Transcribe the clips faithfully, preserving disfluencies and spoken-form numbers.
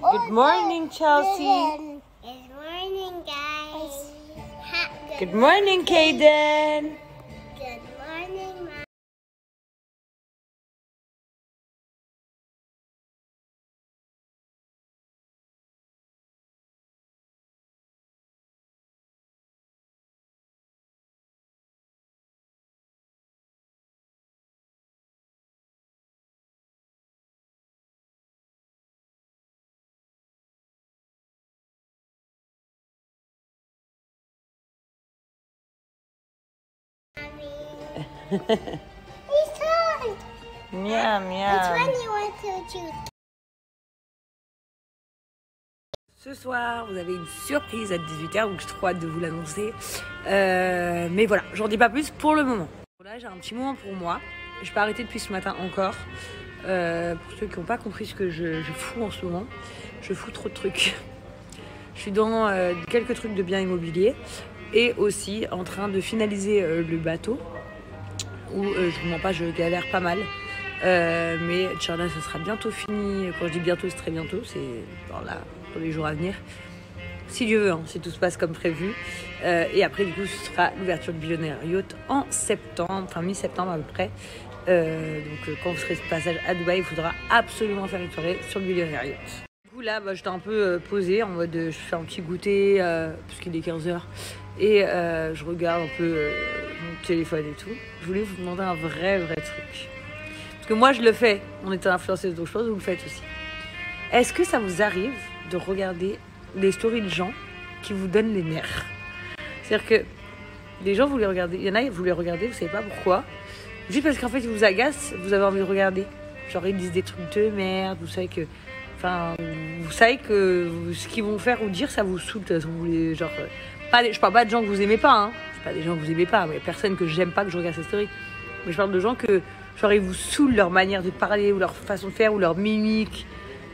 Good morning, Chelsea. Good morning, guys. Good morning, Kaden. Good morning, Mom. He's turned. Miam, Which miam. one you want to choose? Ce soir, vous avez une surprise à dix-huit heures, donc j'ai trop hâte de vous l'annoncer. Euh, mais voilà, j'en dis pas plus pour le moment. Là, j'ai un petit moment pour moi. Je peux arrêter depuis ce matin encore. Euh, pour ceux qui n'ont pas compris ce que je, je fous en ce moment, je fous trop de trucs. Je suis dans euh, quelques trucs de biens immobiliers et aussi en train de finaliser euh, le bateau où euh, je vous mens pas, je galère pas mal. Euh, mais Inch'Allah, ça sera bientôt fini. Quand je dis bientôt, c'est très bientôt, c'est dans, la, dans les jours à venir. Si Dieu veut, hein, si tout se passe comme prévu. Euh, et après, du coup, ce sera l'ouverture de Billionaire Yacht en septembre, enfin mi-septembre à peu près. Euh, donc, euh, quand vous serez ce passage à Dubaï, il faudra absolument faire une soirée sur le Billionaire Yacht. Du coup, là, bah, j'étais un peu euh, posée en mode euh, je fais un petit goûter, euh, puisqu'il est quinze heures. Et euh, je regarde un peu euh, mon téléphone et tout. Je voulais vous demander un vrai, vrai truc. Parce que moi, je le fais. On est influenceuse, donc je pense que vous le faites aussi. Est-ce que ça vous arrive de regarder des stories de gens qui vous donnent les nerfs? C'est-à-dire que les gens, vous les regardez. Il y en a, vous les regardez, vous savez pas pourquoi. Juste parce qu'en fait, ils vous agacent, vous avez envie de regarder. Genre, ils disent des trucs de merde. Vous savez que... Enfin, vous savez que ce qu'ils vont faire ou dire, ça vous saoule. De toute façon, vous les... Genre... Pas des, je parle pas de gens que vous aimez pas, hein. Je parle pas des gens que vous aimez pas. Il y a personne que j'aime pas que je regarde ces stories. Mais je parle de gens que, genre, ils vous saoulent leur manière de parler, ou leur façon de faire, ou leur mimique.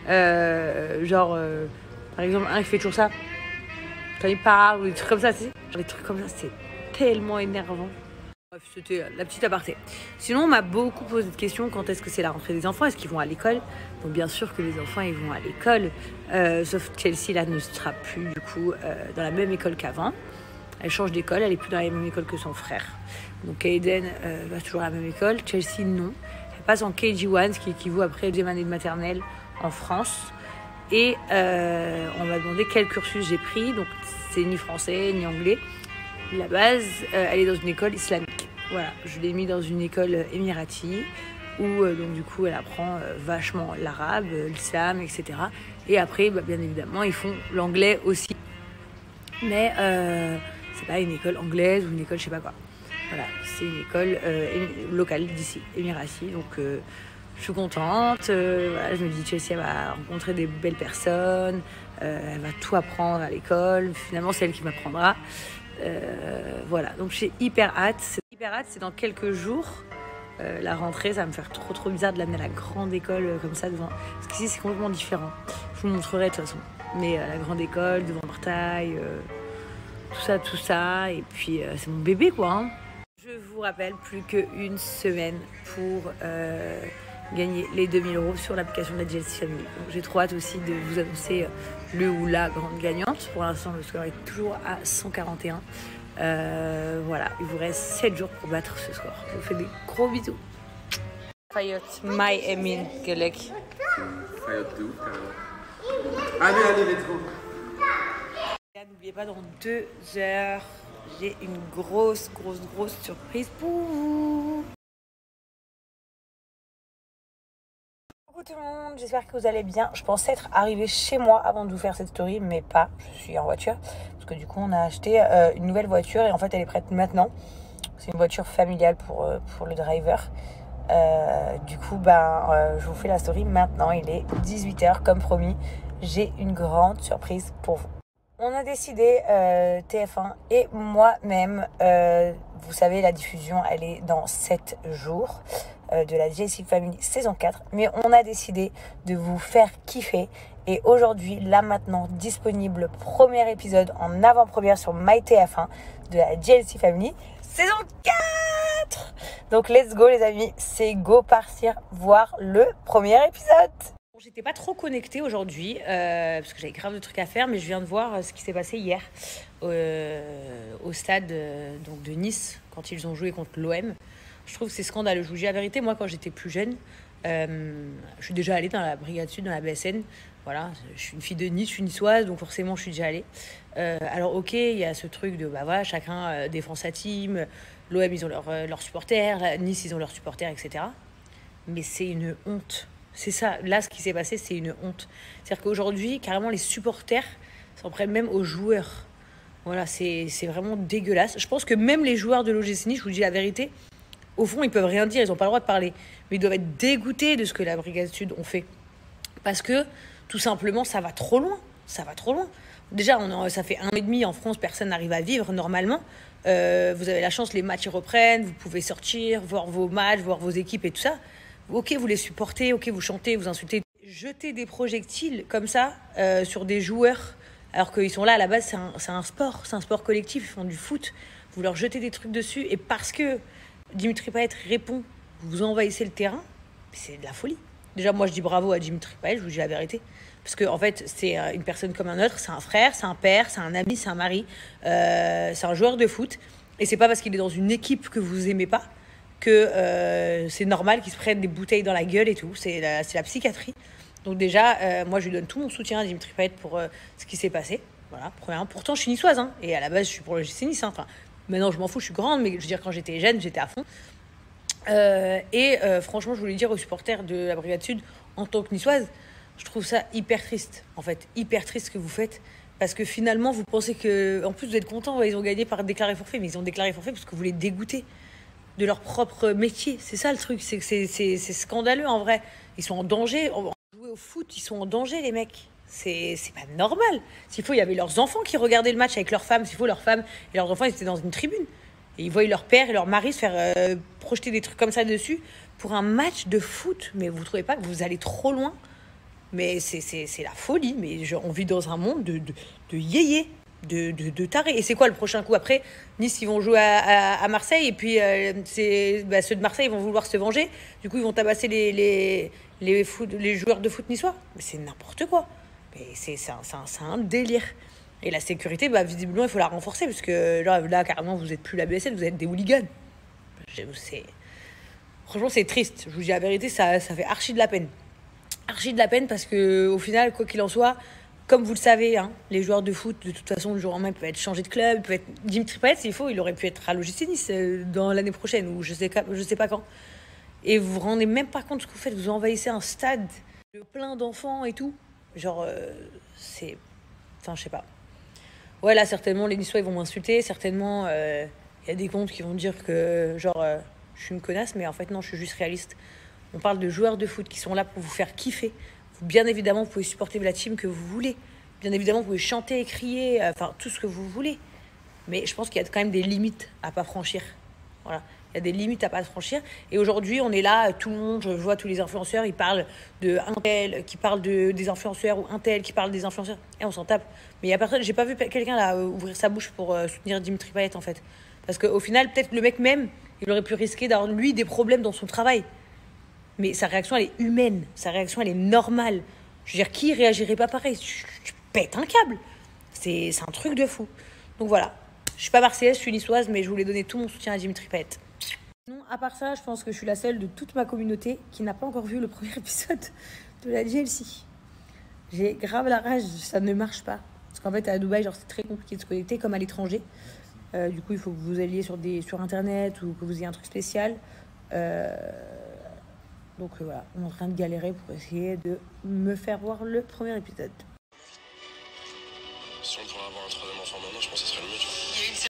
Euh, genre, euh, par exemple, un qui fait toujours ça. Quand il parle, ou des trucs comme ça, tu sais. Genre, des trucs comme ça, c'est tellement énervant. Bref, c'était la petite aparté. Sinon, on m'a beaucoup posé de questions. Quand est-ce que c'est la rentrée des enfants? Est-ce qu'ils vont à l'école? Donc, bien sûr que les enfants, ils vont à l'école. Euh, sauf que Chelsea, là, ne sera plus, du coup, euh, dans la même école qu'avant. Elle change d'école. Elle n'est plus dans la même école que son frère. Donc, Aiden euh, va toujours à la même école. Chelsea, non. Elle passe en K G un, ce qui équivaut après deuxième année de maternelle en France. Et euh, on m'a demandé quel cursus j'ai pris. Donc, c'est ni français, ni anglais. La base, euh, elle est dans une école islamique. Voilà, je l'ai mis dans une école émirati où euh, donc du coup elle apprend euh, vachement l'arabe, euh, l'islam, et cetera. Et après, bah, bien évidemment, ils font l'anglais aussi. Mais euh, c'est pas une école anglaise ou une école je sais pas quoi. Voilà, c'est une école euh, locale d'ici, émirati. Donc euh, je suis contente. Euh, voilà, je me dis Chelsea elle va rencontrer des belles personnes, euh, elle va tout apprendre à l'école. Finalement, c'est elle qui m'apprendra. Euh, voilà, donc j'ai hyper hâte. C'est hyper hâte, c'est dans quelques jours. Euh, la rentrée, ça va me faire trop trop bizarre de l'amener à la grande école euh, comme ça devant. Parce qu'ici c'est complètement différent. Je vous montrerai de toute façon. Mais euh, la grande école, devant le portail, euh, tout ça, tout ça. Et puis euh, c'est mon bébé quoi. Hein. Je vous rappelle, plus qu'une semaine pour euh, gagner les deux mille euros sur l'application de la J L C Family. Donc j'ai trop hâte aussi de vous annoncer le ou la grande gagnante. Pour l'instant, le score est toujours à cent quarante et un. Euh, voilà, il vous reste sept jours pour battre ce score. Je vous fais des gros bisous. Fayot, my Emin, Gelek. Fayot de ouf, carrément. Allez, allez, let's go. N'oubliez pas, dans deux heures, j'ai une grosse, grosse, grosse surprise pour vous. Coucou tout le monde, j'espère que vous allez bien. Je pensais être arrivée chez moi avant de vous faire cette story, mais pas. Je suis en voiture parce que du coup on a acheté euh, une nouvelle voiture et en fait elle est prête maintenant. C'est une voiture familiale pour, euh, pour le driver. Euh, du coup ben, euh, je vous fais la story maintenant. Il est dix-huit heures comme promis. J'ai une grande surprise pour vous. On a décidé, euh, T F un et moi-même, euh, vous savez, la diffusion, elle est dans sept jours euh, de la J L C Family saison quatre. Mais on a décidé de vous faire kiffer. Et aujourd'hui, là maintenant, disponible premier épisode en avant-première sur MyTF un de la J L C Family saison quatre. Donc let's go les amis, c'est go partir voir le premier épisode. J'étais pas trop connectée aujourd'hui euh, parce que j'avais grave de trucs à faire, mais je viens de voir euh, ce qui s'est passé hier euh, au stade euh, donc de Nice quand ils ont joué contre l'O M. Je trouve que c'est scandaleux. Je vous dis la vérité, moi quand j'étais plus jeune, euh, je suis déjà allée dans la Brigade Sud, dans la B S N. Voilà, je suis une fille de Nice, je suis niçoise, donc forcément je suis déjà allée. Euh, alors ok, il y a ce truc de bah voilà, chacun euh, défend sa team. L'O M ils ont leurs euh, leurs supporters, la- Nice ils ont leurs supporters, et cetera. Mais c'est une honte. C'est ça, là, ce qui s'est passé, c'est une honte. C'est-à-dire qu'aujourd'hui, carrément, les supporters s'en prennent même aux joueurs. Voilà, c'est c'est vraiment dégueulasse. Je pense que même les joueurs de l'O G C Nice, je vous dis la vérité, au fond, ils peuvent rien dire, ils n'ont pas le droit de parler. Mais ils doivent être dégoûtés de ce que la Brigade Sud ont fait. Parce que, tout simplement, ça va trop loin. Ça va trop loin. Déjà, on a- ça fait un an et demi en France, personne n'arrive à vivre normalement. Euh, vous avez la chance, les matchs ils reprennent, vous pouvez sortir, voir vos matchs, voir vos équipes et tout ça. Ok, vous les supportez, ok, vous chantez, vous insultez. Jeter des projectiles comme ça euh, sur des joueurs, alors qu'ils sont là à la base, c'est un, c'est un sport, c'est un sport collectif, ils font du foot. Vous leur jetez des trucs dessus, et parce que Dimitri Payet répond, vous envahissez le terrain, c'est de la folie. Déjà, moi, je dis bravo à Dimitri Payet, je vous dis la vérité. Parce qu'en en fait, c'est euh, une personne comme un autre, c'est un frère, c'est un père, c'est un ami, c'est un mari, euh, c'est un joueur de foot. Et c'est pas parce qu'il est dans une équipe que vous aimez pas que euh, c'est normal qu'il se prenne des bouteilles dans la gueule et tout. C'est la, c'est la psychiatrie. Donc déjà, euh, moi, je lui donne tout mon soutien à Dimitri Payet pour euh, ce qui s'est passé. Voilà, premièrement. Pourtant, je suis niçoise, hein, et à la base, je suis pour le G C Nice. Hein. Enfin, maintenant, je m'en fous, je suis grande, mais je veux dire, quand j'étais jeune, j'étais à fond. Euh, et euh, franchement, je voulais dire aux supporters de la Brigade Sud, en tant que niçoise, je trouve ça hyper triste, en fait, hyper triste ce que vous faites. Parce que finalement, vous pensez que. En plus, vous êtes contents, ouais, ils ont gagné par déclaré forfait, mais ils ont déclaré forfait parce que vous les dégoûtez de leur propre métier. C'est ça le truc, c'est que c'est, c'est, c'est scandaleux en vrai. Ils sont en danger. En- Jouer au foot, ils sont en danger, les mecs. C'est, c'est pas normal. S'il faut, il y avait leurs enfants qui regardaient le match avec leurs femmes. S'il faut, leurs femmes et leurs enfants, ils étaient dans une tribune. Et ils voyaient leur père et leur mari se faire euh, projeter des trucs comme ça dessus pour un match de foot. Mais vous trouvez pas que vous allez trop loin? Mais c'est, c'est, c'est la folie. Mais je- on vit dans un monde de, de, de yéyé, de, de, de tarés. Et c'est quoi le prochain coup? Après, Nice, ils vont jouer à, à, à Marseille. Et puis, euh, c'est, bah, ceux de Marseille, ils vont vouloir se venger. Du coup, ils vont tabasser les, les, les, foot, les joueurs de foot niçois. Mais c'est n'importe quoi. Mais c'est, c'est, un, c'est, un, c'est un délire. Et la sécurité, bah, visiblement, il faut la renforcer. Parce que là, là carrément, vous n'êtes plus la B S N, vous êtes des hooligans. Je- C'est... Franchement, c'est triste. Je vous dis la vérité, ça, ça fait archi de la peine. Archi de la peine parce que au final, quoi qu'il en soit, comme vous le savez, hein, les joueurs de foot, de toute façon, le jour au lendemain, ils peuvent être changés de club. Ils peuvent être... Dimitri Payet, s'il faut, il aurait pu être à l'O G C Nice euh, dans l'année prochaine ou je sais, ca- je sais pas quand. Et vous vous rendez même pas compte de ce que vous faites. Vous envahissez un stade de plein d'enfants et tout. Genre, euh, c'est... Enfin, je sais pas. Ouais, là, certainement, les Niçois, ils vont m'insulter. Certainement, il euh, y a des comptes qui vont dire que, genre, euh, je suis une connasse, mais en fait, non, je suis juste réaliste. On parle de joueurs de foot qui sont là pour vous faire kiffer. Vous, bien évidemment, vous pouvez supporter la team que vous voulez. Bien évidemment, vous pouvez chanter, crier, euh, enfin, tout ce que vous voulez. Mais je pense qu'il y a quand même des limites à pas franchir. Voilà. Il y a des limites à pas franchir. Et aujourd'hui, on est là, tout le monde, je vois tous les influenceurs, ils parlent de un tel qui parle de, des influenceurs ou un tel qui parle des influenceurs. Et on s'en tape. Mais il y a personne, j'ai pas vu pe- quelqu'un là euh, ouvrir sa bouche pour euh, soutenir Dimitri Payet en fait. Parce qu'au final, peut-être le mec même, il aurait pu risquer d'avoir lui des problèmes dans son travail. Mais sa réaction, elle est humaine. Sa réaction, elle est normale. Je veux dire, qui réagirait pas pareil? Tu, tu pètes un câble. C'est, c'est un truc de fou. Donc voilà. Je suis pas marseillaise, je suis niçoise, mais je voulais donner tout mon soutien à Dimitri Payet. Non, à part ça, je pense que je suis la seule de toute ma communauté qui n'a pas encore vu le premier épisode de la G L C. J'ai grave la rage, ça ne marche pas. Parce qu'en fait, à Dubaï, genre, c'est très compliqué de se connecter, comme à l'étranger. Euh, du coup, il faut que vous alliez sur, des, sur Internet ou que vous ayez un truc spécial. Euh, donc euh, voilà, on est en train de galérer pour essayer de me faire voir le premier épisode. Si on pourrait avoir un troisième enfant maintenant, je pense que ce serait le mieux, tu vois.